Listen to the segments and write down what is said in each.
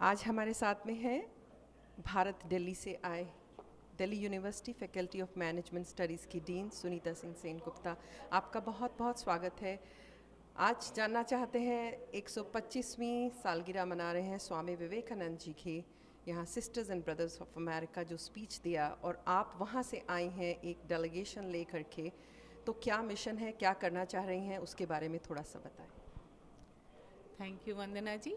आज हमारे साथ में है भारत दिल्ली से आए Delhi university faculty of management studies की डीन सुनीता सिंह सेनगुप्ता। आपका बहुत बहुत स्वागत है। आज जानना चाहते हैं 125वीं सालगिरह मना रहे हैं स्वामी विवेकानंद जी की, यहाँ sisters and brothers of America जो स्पीच दिया, और आप वहाँ से आई हैं एक डेलीगेशन ले करके। तो क्या मिशन है, क्या करना चाह रही हैं, उसके बारे में थोड़ा सा बताएं। Thank you, Vandana ji.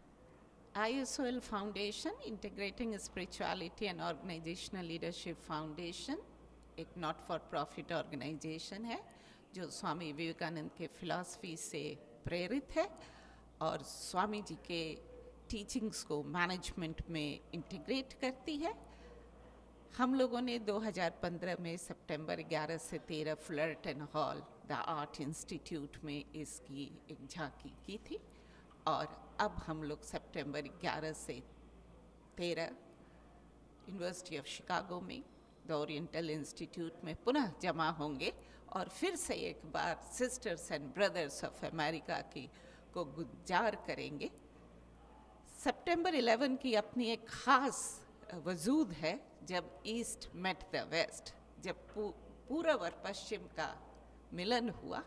ISOL Foundation, Integrating Spirituality and Organizational Leadership Foundation, एक नॉट फॉर प्रॉफिट ऑर्गेनाइजेशन है जो स्वामी विवेकानंद के फिलॉसफी से प्रेरित है और स्वामी जी के टीचिंग्स को मैनेजमेंट में इंटीग्रेट करती है। हम लोगों ने 2015 में सितंबर 11 से 13 Fullerton hall the art institute में इसकी एक झांकी की थी, और अब हम लोग सितंबर 11 से 13 यूनिवर्सिटी ऑफ शिकागो में द ओरिएंटल इंस्टीट्यूट में पुनः जमा होंगे और फिर से एक बार sisters and brothers of America की को गुजार करेंगे। सितंबर 11 की अपनी एक ख़ास वजूद है, जब ईस्ट मेट द वेस्ट, जब पूर्व और पश्चिम का मिलन हुआ।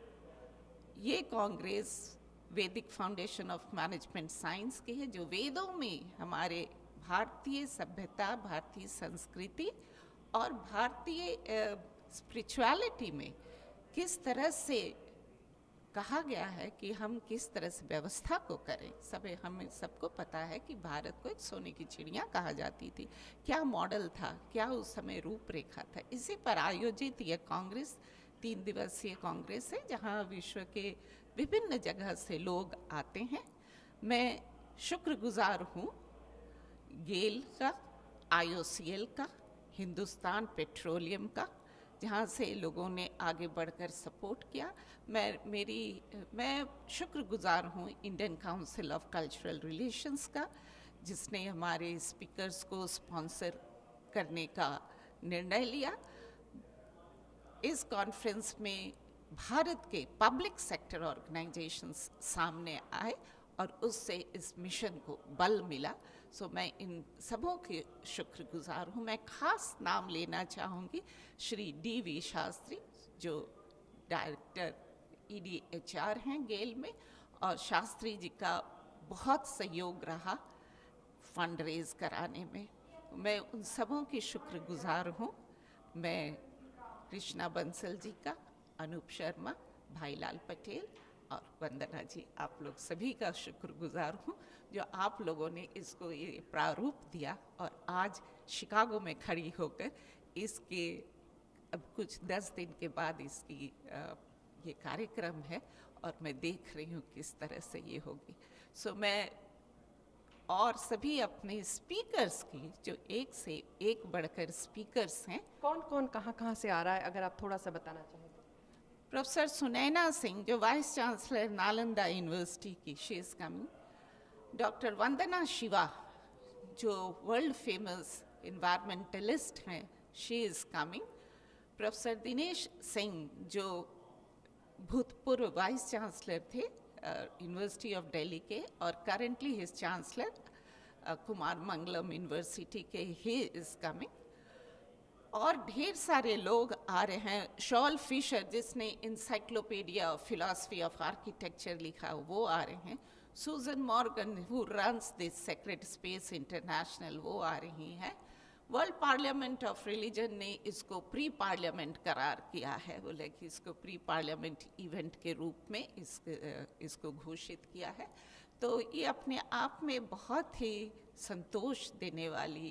ये कांग्रेस वैदिक फाउंडेशन ऑफ मैनेजमेंट साइंस की है, जो वेदों में हमारे भारतीय सभ्यता, भारतीय संस्कृति और भारतीय स्पिरिचुअलिटी में किस तरह से कहा गया है कि हम किस तरह से व्यवस्था को करें। हमें सबको पता है कि भारत को एक सोने की चिड़िया कहा जाती थी। क्या मॉडल था, क्या उस समय रूपरेखा था, इसी पर आयोजित यह कांग्रेस 3 दिवसीय कांग्रेस है, जहां विश्व के विभिन्न जगह से लोग आते हैं। मैं शुक्रगुजार हूँ गेल का, IOCL का, हिंदुस्तान पेट्रोलियम का, जहाँ से लोगों ने आगे बढ़कर सपोर्ट किया। मैं शुक्रगुजार हूँ Indian council of cultural relations का, जिसने हमारे स्पीकर्स को स्पॉन्सर करने का निर्णय लिया। इस कॉन्फ्रेंस में भारत के पब्लिक सेक्टर ऑर्गेनाइजेशंस सामने आए और उससे इस मिशन को बल मिला। सो मैं इन सबों के शुक्रगुजार हूँ। मैं खास नाम लेना चाहूँगी श्री DV शास्त्री, जो डायरेक्टर EDHR हैं गेल में, और शास्त्री जी का बहुत सहयोग रहा फंड रेज कराने में। मैं उन सबों की शुक्रगुजार हूँ। मैं कृष्णा बंसल जी का, अनूप शर्मा, भाईलाल पटेल और वंदना जी, आप लोग सभी का शुक्रगुजार हूँ जो आप लोगों ने इसको ये प्रारूप दिया और आज शिकागो में खड़ी होकर इसके अब कुछ 10 दिन के बाद इसकी ये कार्यक्रम है और मैं देख रही हूँ किस तरह से ये होगी। सो मैं और सभी अपने स्पीकर्स की, जो एक से एक बढ़कर स्पीकर्स हैं। कौन कौन कहाँ से आ रहा है, अगर आप थोड़ा सा बताना चाहें। प्रोफेसर सुनैना सिंह, जो वाइस चांसलर नालंदा यूनिवर्सिटी की, she is coming. Doctor Vandana Shiva, जो वर्ल्ड फेमस इन्वायरमेंटलिस्ट हैं, she is coming. Professor Dinesh Singh, जो भूतपूर्व वाइस चांसलर थे यूनिवर्सिटी ऑफ दिल्ली के और currently his chancellor Kumar Mangalam university के, ही इज़ कमिंग। और ढेर सारे लोग आ रहे हैं। शॉल फिशर, जिसने encyclopedia of philosophy of architecture लिखा, वो आ रहे हैं। Susan Morgan, who runs this sacred space international, वो आ रही हैं। वर्ल्ड पार्लियामेंट ऑफ रिलीजन ने इसको प्री पार्लियामेंट करार किया है, बोले कि इसको प्री पार्लियामेंट इवेंट के रूप में इसको घोषित किया है। तो ये अपने आप में बहुत ही संतोष देने वाली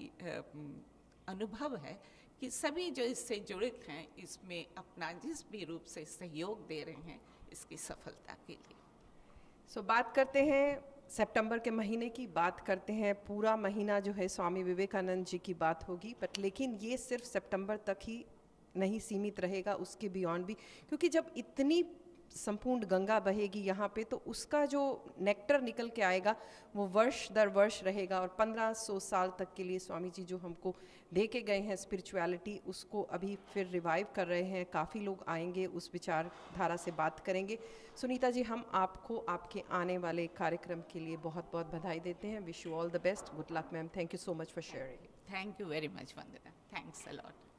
अनुभव है कि सभी जो इससे जुड़े हैं इसमें अपना जिस भी रूप से सहयोग दे रहे हैं इसकी सफलता के लिए। सो बात करते हैं सितंबर के महीने की, बात करते हैं पूरा महीना जो है स्वामी विवेकानंद जी की बात होगी, बट लेकिन ये सिर्फ सितंबर तक ही नहीं सीमित रहेगा, उसके बियॉन्ड भी, क्योंकि जब इतनी संपूर्ण गंगा बहेगी यहाँ पे, तो उसका जो नेक्टर निकल के आएगा वो वर्ष दर वर्ष रहेगा। और 1500 साल तक के लिए स्वामी जी जो हमको दे के गए हैं स्पिरिचुअलिटी, उसको अभी फिर रिवाइव कर रहे हैं। काफ़ी लोग आएंगे, उस विचारधारा से बात करेंगे। सुनीता जी, हम आपको आपके आने वाले कार्यक्रम के लिए बहुत बहुत बधाई देते हैं। Wish you all the best, good luck ma'am, thank you so much for sharing. Thank you very much, Vandana. Thanks a lot.